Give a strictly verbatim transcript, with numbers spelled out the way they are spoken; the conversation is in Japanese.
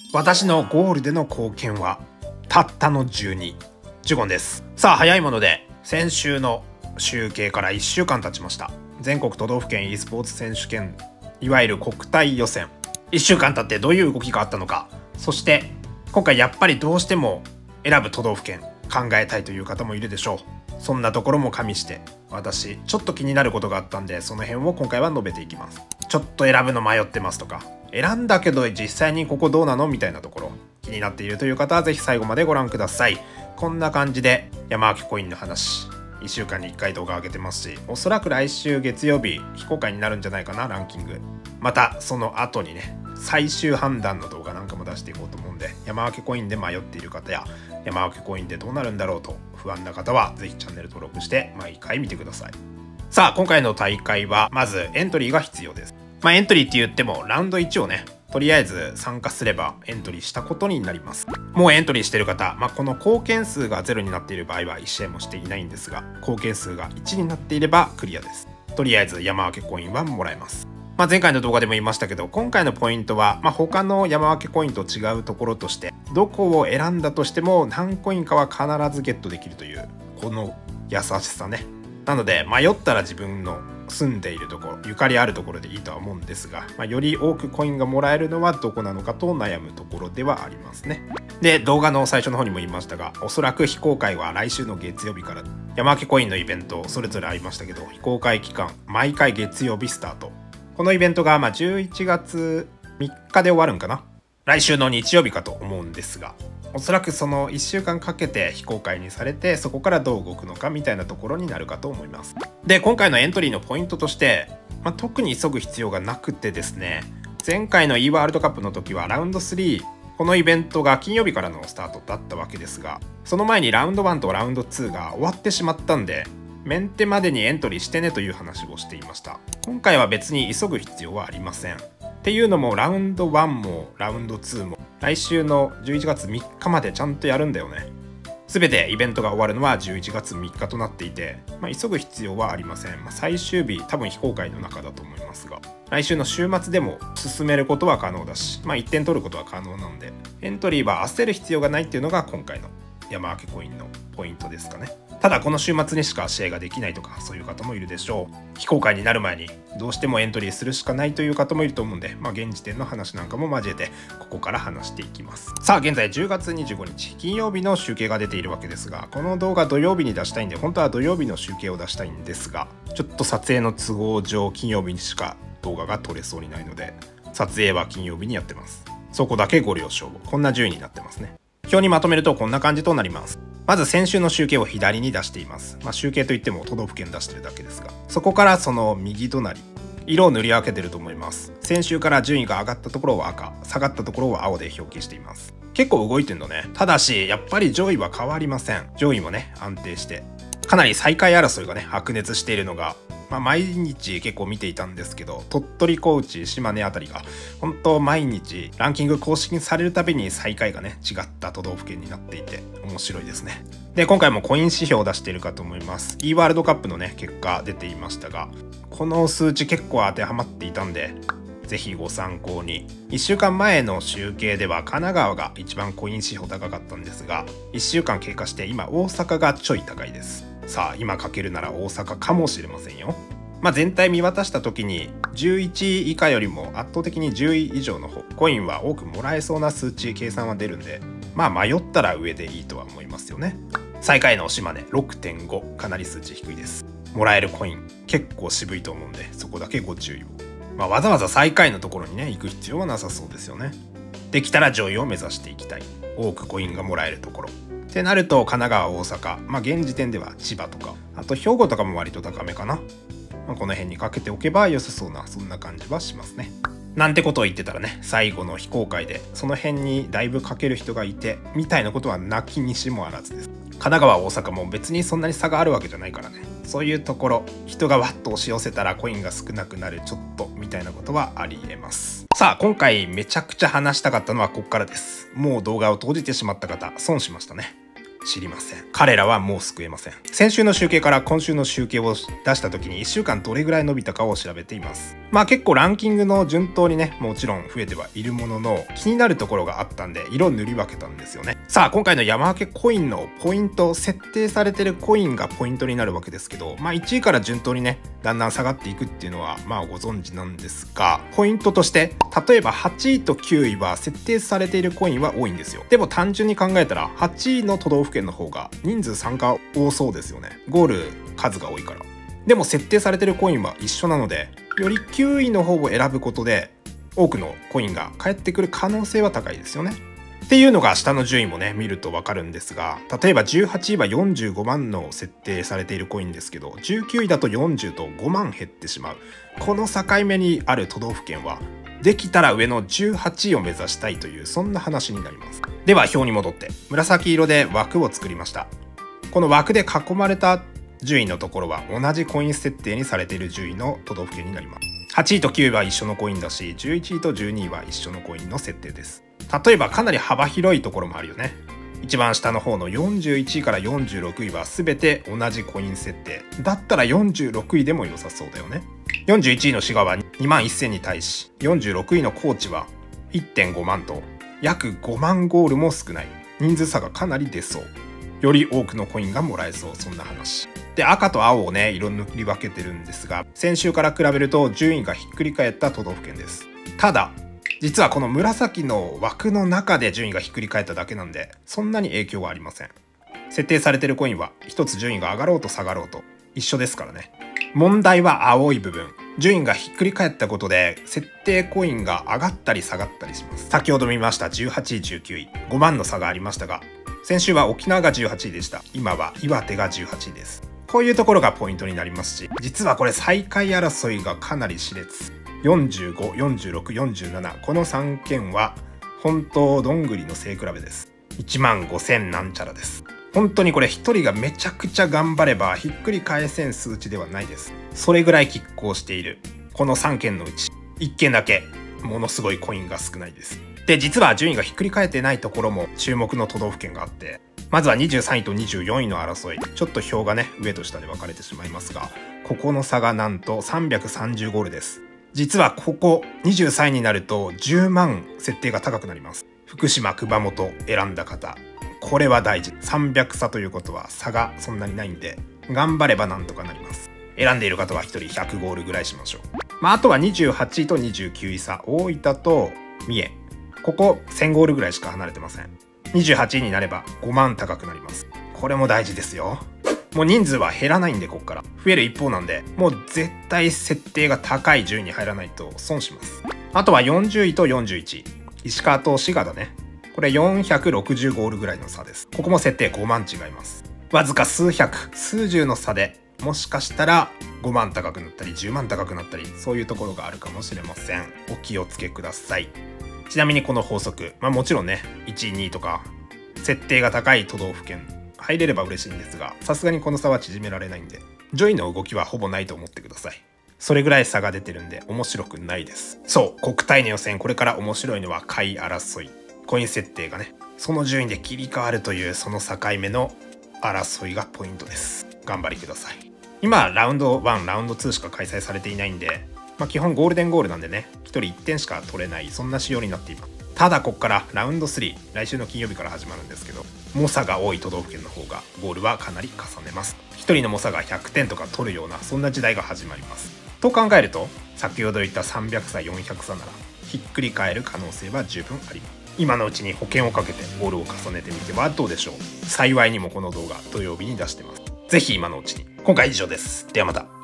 私のゴールでの貢献はたったのじゅうに、じゅうごです。さあ早いもので先週の集計からいっしゅうかん経ちました。全国都道府県 e スポーツ選手権、いわゆる国体予選、いっしゅうかん経ってどういう動きがあったのか、そして今回やっぱりどうしても選ぶ都道府県考えたいという方もいるでしょう。そんなところも加味して私ちょっと気になることがあったんで、その辺を今回は述べていきます。ちょっと選ぶの迷ってますとか、選んだけど実際にここどうなのみたいなところ気になっているという方はぜひ最後までご覧ください。こんな感じで山分けコインの話いっしゅうかんにいっかい動画上げてますし、おそらく来週月曜日非公開になるんじゃないかな、ランキング。またその後にね最終判断の動画なんかも出していこうと思うんで、山分けコインで迷っている方や山分けコインでどうなるんだろうと不安な方はぜひチャンネル登録して毎回見てください。さあ今回の大会はまずエントリーが必要です。まあエントリーって言ってもラウンドいちをねとりあえず参加すればエントリーしたことになります。もうエントリーしてる方、まあ、この貢献数がゼロになっている場合はいち試合もしていないんですが、貢献数がいちになっていればクリアです。とりあえず山分けコインはもらえます。まあ、前回の動画でも言いましたけど、今回のポイントは、まあ、他の山分けコインと違うところとして、どこを選んだとしても何コインかは必ずゲットできるというこの優しさね。なので迷ったら自分の住んでいるところ、ゆかりあるところでいいとは思うんですが、まあ、より多くコインがもらえるのはどこなのかと悩むところではありますね。で、動画の最初の方にも言いましたが、おそらく非公開は来週の月曜日から山分けコインのイベントそれぞれありましたけど、非公開期間毎回月曜日スタート。このイベントがまあじゅういちがつみっかで終わるんかな、来週の日曜日かと思うんですが、おそらくそのいっしゅうかんかけて非公開にされて、そこからどう動くのかみたいなところになるかと思います。で、今回のエントリーのポイントとして、まあ、特に急ぐ必要がなくてですね、前回の e ワールドカップの時はラウンドスリー、このイベントが金曜日からのスタートだったわけですが、その前にラウンドワンとラウンドツーが終わってしまったんで、メンテまでにエントリーしてねという話をしていました。今回は別に急ぐ必要はありません。っていうのもラウンドワンもラウンドツーも来週のじゅういちがつみっかまでちゃんとやるんだよね。全てイベントが終わるのはじゅういちがつみっかとなっていて、まあ、急ぐ必要はありません。まあ、最終日多分非公開の中だと思いますが、来週の週末でも進めることは可能だし、まあ、いってん取ることは可能なんで、エントリーは焦る必要がないっていうのが今回の山分けコインのポイントですかね。ただこの週末にしか試合ができないとかそういう方もいるでしょう。非公開になる前にどうしてもエントリーするしかないという方もいると思うんで、まあ、現時点の話なんかも交えてここから話していきます。さあ現在じゅうがつにじゅうごにち金曜日の集計が出ているわけですが、この動画土曜日に出したいんで、本当は土曜日の集計を出したいんですが、ちょっと撮影の都合上金曜日にしか動画が撮れそうにないので、撮影は金曜日にやってます。そこだけご了承を。こんな順位になってますね。表にまとめるとこんな感じとなります。まず先週の集計を左に出しています。まあ、集計といっても都道府県出してるだけですが、そこからその右隣、色を塗り分けてると思います。先週から順位が上がったところは赤、下がったところは青で表記しています。結構動いてんだね。ただしやっぱり上位は変わりません。上位もね安定して、かなり最下位争いがね白熱しているのが、まあ、毎日結構見ていたんですけど、鳥取、高知、島根あたりが本当毎日ランキング更新されるたびに最下位がね違った都道府県になっていて面白いですね。で今回もコイン指標を出しているかと思います。 e ワールドカップのね結果出ていましたが、この数値結構当てはまっていたんでぜひご参考に。いっしゅうかんまえの集計では神奈川が一番コイン指標高かったんですが、いっしゅうかん経過して今大阪がちょい高いです。さあ今かけるなら大阪かもしれませんよ。まあ、全体見渡した時にじゅういちい以下よりも圧倒的にじゅうい以上の方コインは多くもらえそうな数値計算は出るんで、まあ迷ったら上でいいとは思いますよね。最下位の島根 ろくてんご、 かなり数値低いです。もらえるコイン結構渋いと思うんでそこだけご注意を。まあ、わざわざ最下位のところにね行く必要はなさそうですよね。できたら上位を目指していきたい。多くコインがもらえるところってなると神奈川、大阪、まあ現時点では千葉とか、あと兵庫とかも割と高めかな。まあ、この辺にかけておけば良さそうな、そんな感じはしますね。なんてことを言ってたらね、最後の非公開でその辺にだいぶかける人がいてみたいなことはなきにしもあらずです。神奈川、大阪も別にそんなに差があるわけじゃないからね。そういうところ人がわっと押し寄せたらコインが少なくなるちょっとみたいなことはありえます。さあ今回めちゃくちゃ話したかったのはここからです。もう動画を閉じてしまった方損しましたね。 知りません。彼らはもう救えません。先週の集計から今週の集計を出した時にいっしゅうかんどれぐらい伸びたかを調べています。まあ結構ランキングの順当にね、もちろん増えてはいるものの、気になるところがあったんで色塗り分けたんですよね。さあ今回の山分けコインのポイント、設定されてるコインがポイントになるわけですけど、まあいちいから順当にね、だんだん下がっていくっていうのはまあご存知なんですが、ポイントとして例えばはちいときゅういは設定されているコインは多いんですよ。でも単純に考えたらはちいの都道府県の方が人数参加多そうですよね。ゴール数が多いから。でも設定されてるコインは一緒なので、よりきゅういの方を選ぶことで多くのコインが返ってくる可能性は高いですよね。っていうのが下の順位もね見るとわかるんですが、例えばじゅうはちいはよんじゅうごまんの設定されているコインですけど、じゅうきゅういだとよんじゅうとごまん減ってしまう。この境目にある都道府県はできたら上のじゅうはちいを目指したいという、そんな話になります。では表に戻って紫色で枠を作りました。この枠で囲まれた順位のところは同じコイン設定にされている順位の都道府県になります。はちいときゅういは一緒のコインだし、じゅういちいとじゅうにいは一緒のコインの設定です。例えばかなり幅広いところもあるよね。一番下の方のよんじゅういちいからよんじゅうろくいは全て同じコイン設定だったらよんじゅうろくいでも良さそうだよね。よんじゅういちいの滋賀はにまんせんに対し、よんじゅうろくいの高知は いってんごまんと約ごまんゴールも少ない。人数差がかなり出そう。より多くのコインがもらえそう、そんな話で、赤と青をね色塗り分けてるんですが、先週から比べると順位がひっくり返った都道府県です。ただ実はこの紫の枠の中で順位がひっくり返っただけなんで、そんなに影響はありません。設定されてるコインは一つ順位が上がろうと下がろうと一緒ですからね。問題は青い部分。順位がひっくり返ったことで設定コインが上がったり下がったりします。先ほど見ましたじゅうはちいじゅうきゅういごまんの差がありましたが、先週は沖縄がじゅうはちいでした。今は岩手がじゅうはちいです。こういうところがポイントになりますし、実はこれ最下位争いがかなり熾烈。よんじゅうご、よんじゅうろく、よんじゅうなな、このさんけんは本当どんぐりの背比べです。いちまんごせんなんちゃらです。本当にこれひとりがめちゃくちゃ頑張ればひっくり返せん数値ではないです。それぐらい拮抗しているこのさんけんのうちいっけんだけものすごいコインが少ないです。で、実は順位がひっくり返ってないところも注目の都道府県があって、まずはにじゅうさんいとにじゅうよんいの争い。ちょっと表がね上と下で分かれてしまいますが、ここの差がなんとさんびゃくさんじゅうゴールです。実はここにじゅうさんいになるとじゅうまん設定が高くなります。福島、熊本選んだ方、これは大事。さんびゃくさということは差がそんなにないんで、頑張ればなんとかなります。選んでいる方はひとりひゃくゴールぐらいしましょう。まあ、あとはにじゅうはちいとにじゅうきゅうい差、大分と三重、ここせんゴールぐらいしか離れてません。にじゅうはちいになればごまん高くなります。これも大事ですよ。もう人数は減らないんで、こっから増える一方なんで、もう絶対設定が高い順位に入らないと損します。あとはよんじゅういとよんじゅういちい、石川と滋賀だね。これよんひゃくろくじゅうゴールぐらいの差です。ここも設定ごまん違います。わずか数百数十の差でもしかしたらごまん高くなったりじゅうまん高くなったり、そういうところがあるかもしれません。お気をつけください。ちなみにこの法則、まあもちろんねいちいにいとか設定が高い都道府県入れれば嬉しいんですが、さすがにこの差は縮められないんで、上位の動きはほぼないと思ってください。それぐらい差が出てるんで面白くないです。そう、国体の予選、これから面白いのは下位争い。コイン設定がねその順位で切り替わるという、その境目の争いがポイントです。頑張りください。今ラウンドワン、ラウンドツーしか開催されていないんで、まあ、基本ゴールデンゴールなんでねひとりいってんしか取れない、そんな仕様になっています。ただここからラウンドスリー、来週の金曜日から始まるんですけど、猛者が多い都道府県の方がゴールはかなり重ねます。ひとりの猛者がひゃくてんとか取るような、そんな時代が始まります。と考えると、先ほど言ったさんびゃくさよんひゃくさならひっくり返る可能性は十分あります。今のうちに保険をかけてゴールを重ねてみてはどうでしょう。幸いにもこの動画土曜日に出してます。ぜひ今のうちに。今回以上です。ではまた。